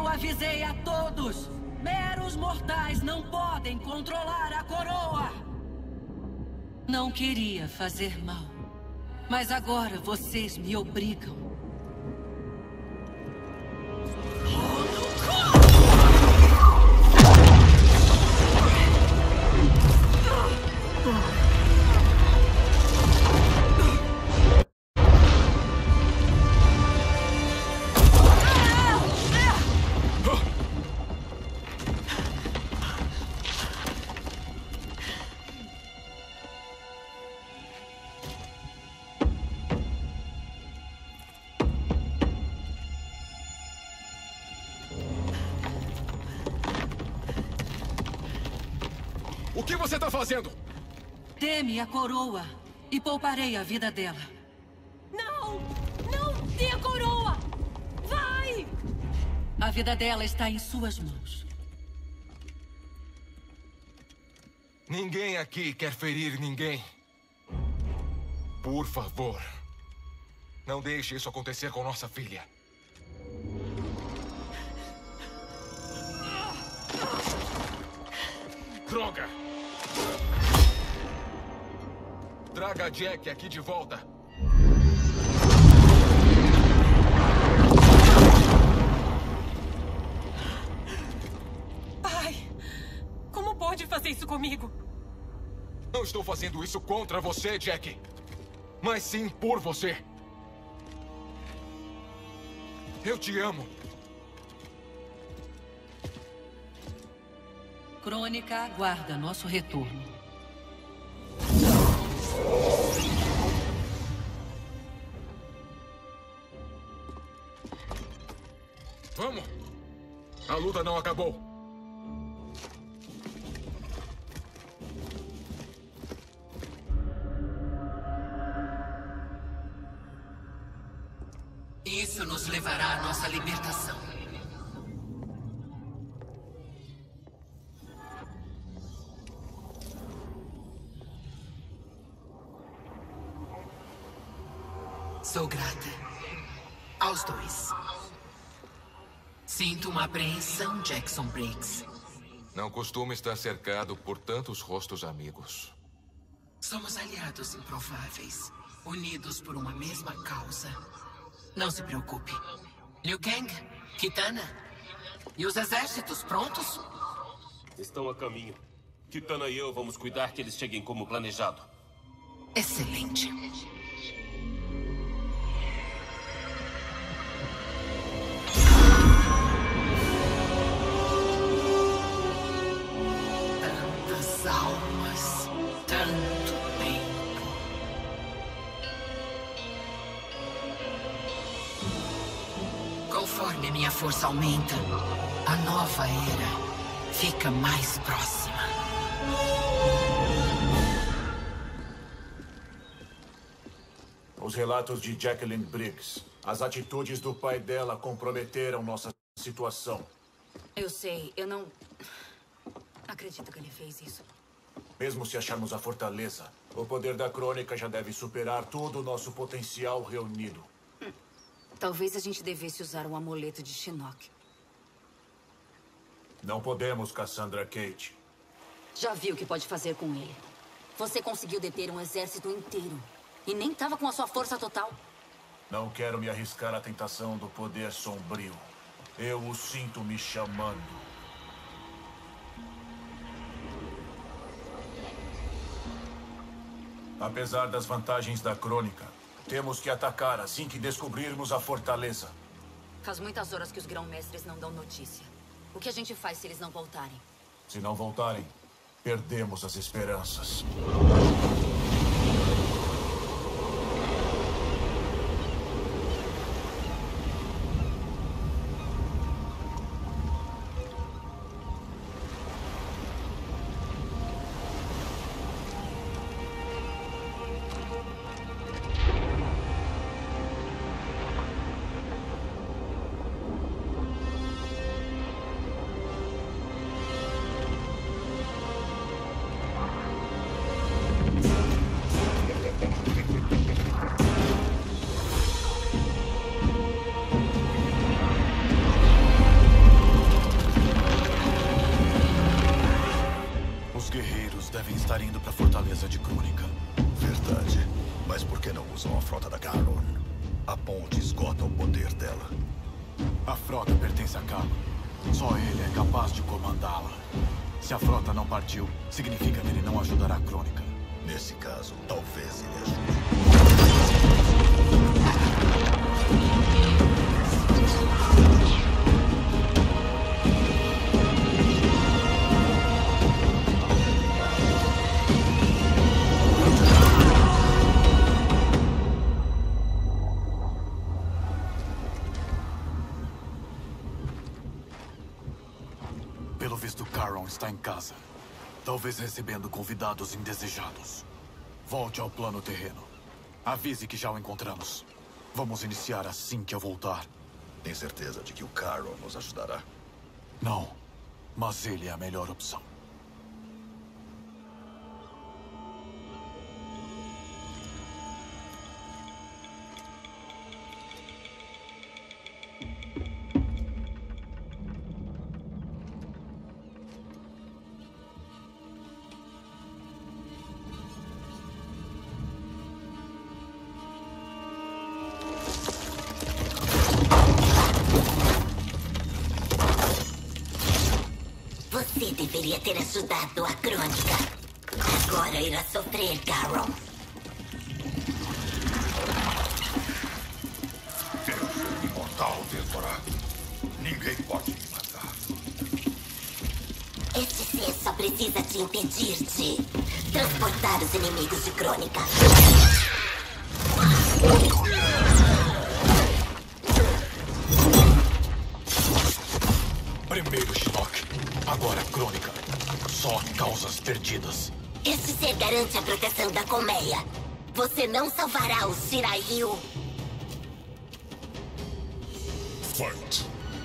avisei a todos! Meros mortais não podem controlar a coroa! Não queria fazer mal, mas agora vocês me obrigam. O que você tá fazendo? Teme a coroa e pouparei a vida dela. Não! Não dê a coroa! Vai! A vida dela está em suas mãos. Ninguém aqui quer ferir ninguém. Por favor, não deixe isso acontecer com nossa filha. Droga! Traga a Jack aqui de volta. Pai, como pode fazer isso comigo? Não estou fazendo isso contra você, Jack. Mas sim por você. Eu te amo. Crônica aguarda nosso retorno. Vamos! A luta não acabou. Isso nos levará à nossa libertação. Sou grata aos dois. Sinto uma apreensão, Jackson Briggs. Não costumo estar cercado por tantos rostos amigos. Somos aliados improváveis, unidos por uma mesma causa. Não se preocupe. Liu Kang, Kitana e os exércitos prontos? Estão a caminho. Kitana e eu vamos cuidar que eles cheguem como planejado. Excelente. Tantas almas, tanto tempo. Conforme minha força aumenta, a nova era fica mais próxima. Os relatos de Jacqueline Briggs. As atitudes do pai dela comprometeram nossa situação. Eu sei, eu não acredito que ele fez isso. Mesmo se acharmos a fortaleza, o poder da Crônica já deve superar todo o nosso potencial reunido. Talvez a gente devesse usar um amuleto de Shinnok. Não podemos, Cassandra Kate. Já viu o que pode fazer com ele. Você conseguiu deter um exército inteiro. E nem estava com a sua força total. Não quero me arriscar à tentação do poder sombrio. Eu o sinto me chamando. Apesar das vantagens da Crônica, temos que atacar assim que descobrirmos a fortaleza. Faz muitas horas que os grão-mestres não dão notícia. O que a gente faz se eles não voltarem? Se não voltarem, perdemos as esperanças. Mas por que não usam a frota da Carron? A ponte esgota o poder dela. A frota pertence a Carron. Só ele é capaz de comandá-la. Se a frota não partiu, significa que ele não ajudará a Crônica. Nesse caso, talvez ele ajude. Pelo visto, Carron está em casa. Talvez recebendo convidados indesejados. Volte ao plano terreno. Avise que já o encontramos. Vamos iniciar assim que eu voltar. Tem certeza de que o Carron nos ajudará? Não, mas ele é a melhor opção. Você deveria ter ajudado a Crônica. Agora irá sofrer, Carron. Eu sou imortal, Débora. Ninguém pode me matar. Este ser só precisa te impedir de transportar os inimigos de Crônica. Primeiro Shinnok, agora Crônica. Só causas perdidas. Este ser garante a proteção da colmeia. Você não salvará o Shirai Ryu. Fight.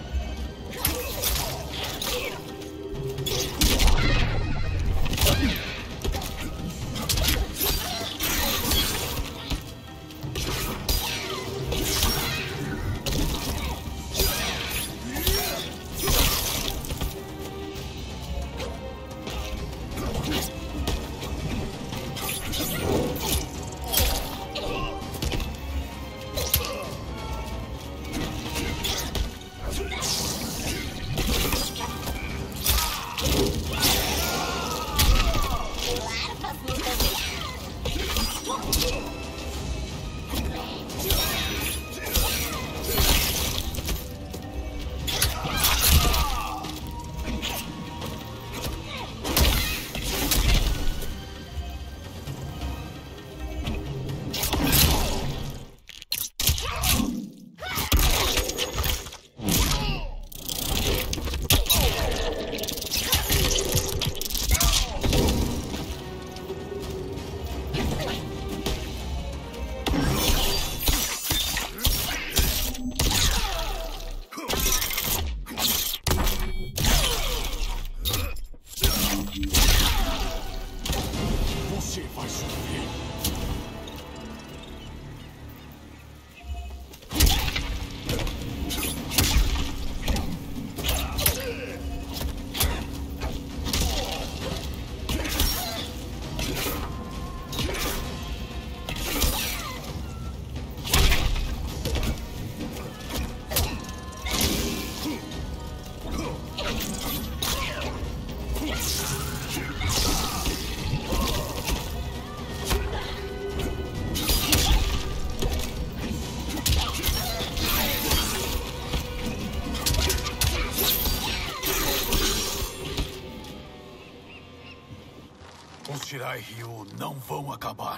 Os Shirai Ryu não vão acabar.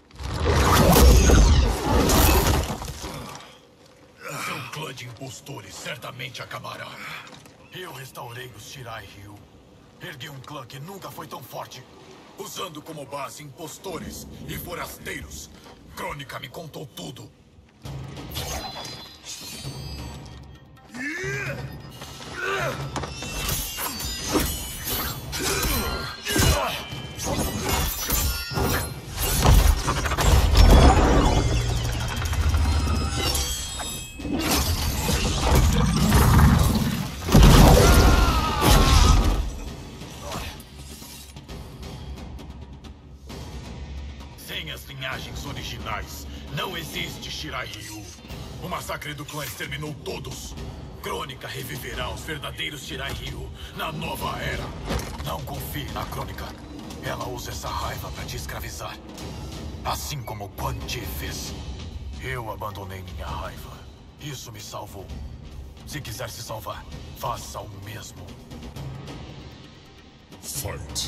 Seu clã de impostores certamente acabará. Eu restaurei os Shirai Ryu. Ergui um clã que nunca foi tão forte, usando como base impostores e forasteiros. Crônica me contou tudo. Sem as linhagens originais, originais. Não existe Shirai Ryu. O massacre do clã exterminou todos. Crônica reviverá os verdadeiros Shirai Ryu na nova era. Não confie na Crônica. Ela usa essa raiva para te escravizar. Assim como Quan Chi fez. Eu abandonei minha raiva. Isso me salvou. Se quiser se salvar, faça o mesmo. Fight.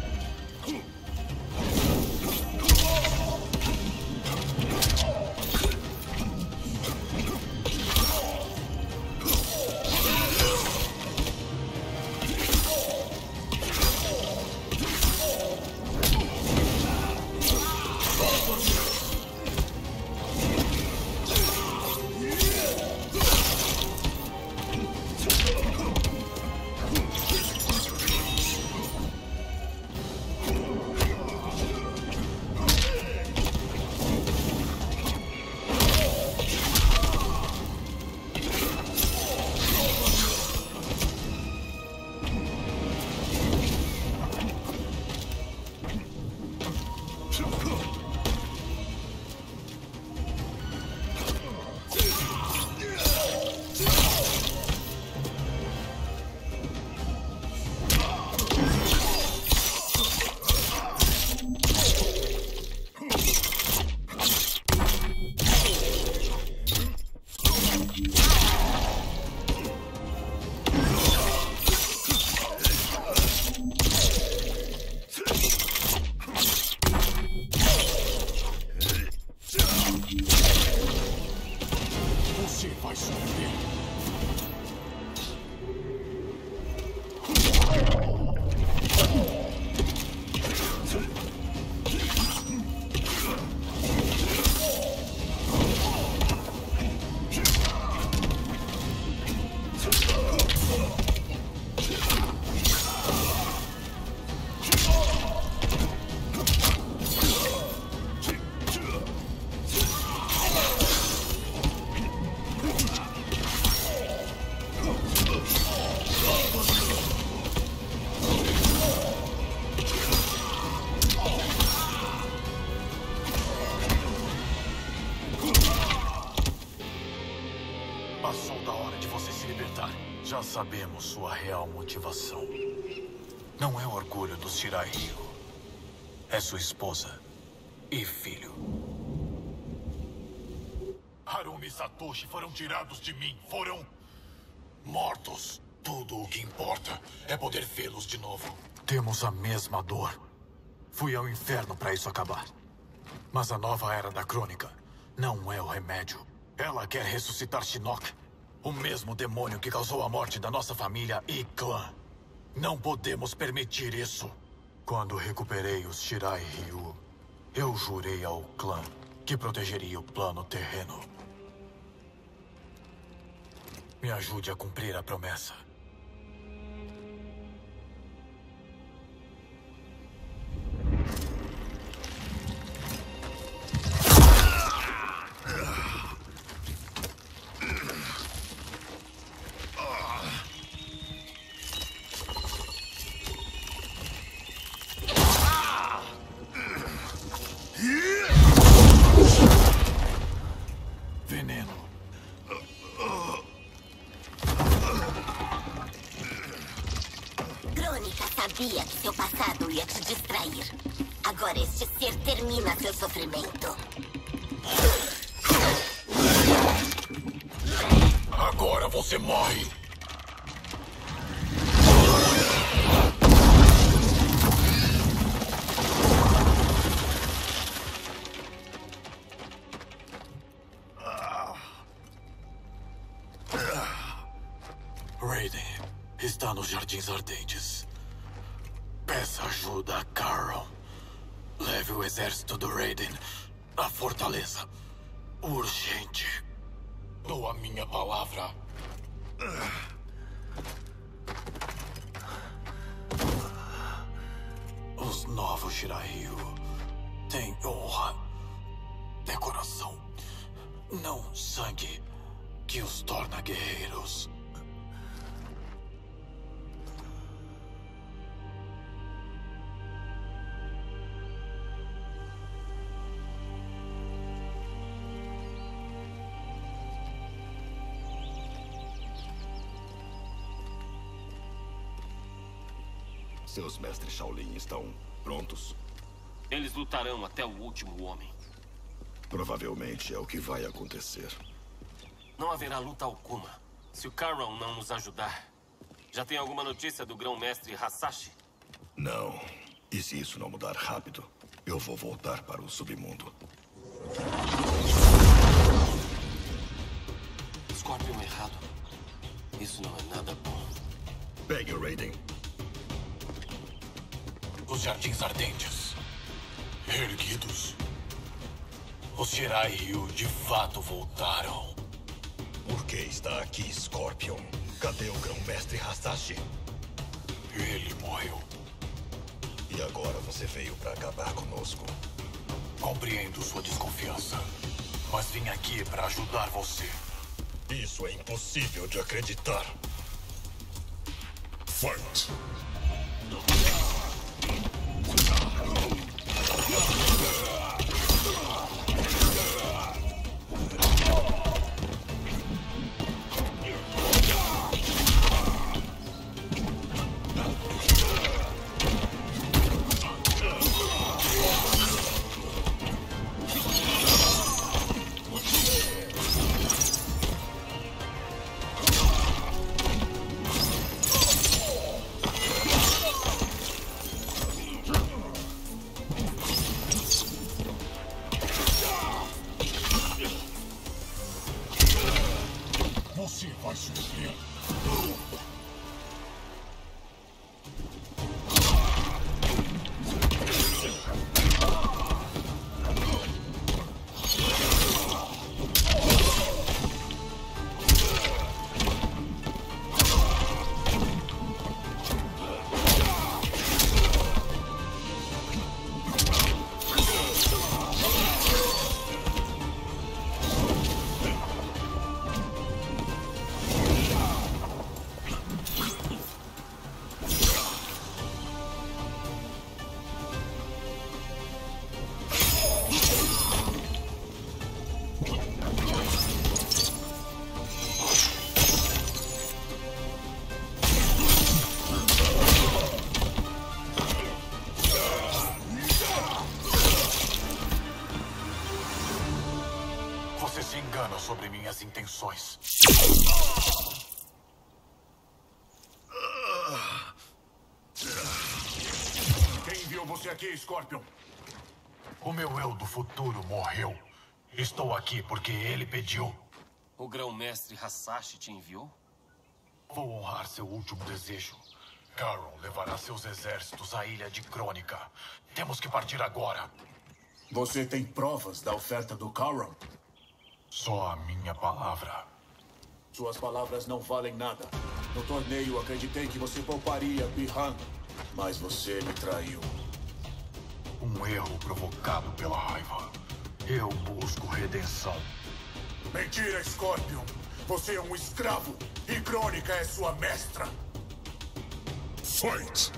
Você vai sofrer. Passou da hora de você se libertar. Já sabemos sua real motivação. Não é o orgulho do Shirai Ryu. É sua esposa e filho. Harumi e Satoshi foram tirados de mim. Foram mortos. Tudo o que importa é poder vê-los de novo. Temos a mesma dor. Fui ao inferno para isso acabar. Mas a nova era da Crônica não é o remédio. Ela quer ressuscitar Shinnok, o mesmo demônio que causou a morte da nossa família e clã. Não podemos permitir isso. Quando recuperei os Shirai Ryu, eu jurei ao clã que protegeria o plano terreno. Me ajude a cumprir a promessa. Veneno. Crônica sabia que seu passado ia te distrair. Agora este ser termina seu sofrimento. Agora você morre. Raiden está nos Jardins Ardentes. Peça ajuda a Carol. Leve o exército do Raiden à fortaleza. Urgente. Dou a minha palavra. Os novos Shirai Ryu têm honra, decoração, não sangue, que os torna guerreiros. Seus mestres Shaolin estão prontos? Eles lutarão até o último homem. Provavelmente é o que vai acontecer. Não haverá luta alguma se o Charon não nos ajudar. Já tem alguma notícia do grão-mestre Hasashi? Não. E se isso não mudar rápido, eu vou voltar para o submundo. Scorpion errado. Isso não é nada bom. Pegue o Raiden. Os Jardins Ardentes. Erguidos. Os Shirai Ryu de fato voltaram. Por que está aqui, Scorpion? Cadê o grão-mestre Hasashi? Ele morreu. E agora você veio para acabar conosco. Compreendo sua desconfiança, mas vim aqui para ajudar você. Isso é impossível de acreditar. Fight! Você vai sofrer. Você se engana sobre minhas intenções. Quem enviou você aqui, Scorpion? O meu eu do futuro morreu. Estou aqui porque ele pediu. O grão-mestre Hasashi te enviou? Vou honrar seu último desejo. Charon levará seus exércitos à ilha de Crônica. Temos que partir agora. Você tem provas da oferta do Charon? Só a minha palavra. Suas palavras não valem nada. No torneio, acreditei que você pouparia Bi-Han, mas você me traiu. Um erro provocado pela raiva. Eu busco redenção. Mentira, Scorpion! Você é um escravo e Crônica é sua mestra! Fight!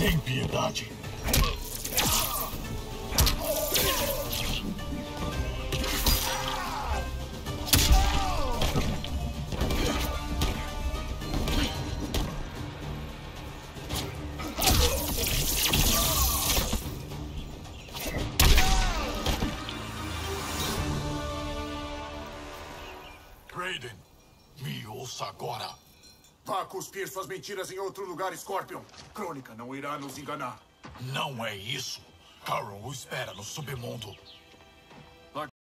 Sem piedade. Raiden, me ouça agora. Vá cuspir suas mentiras em outro lugar, Scorpion. Crônica não irá nos enganar. Não é isso. Carol o espera no submundo.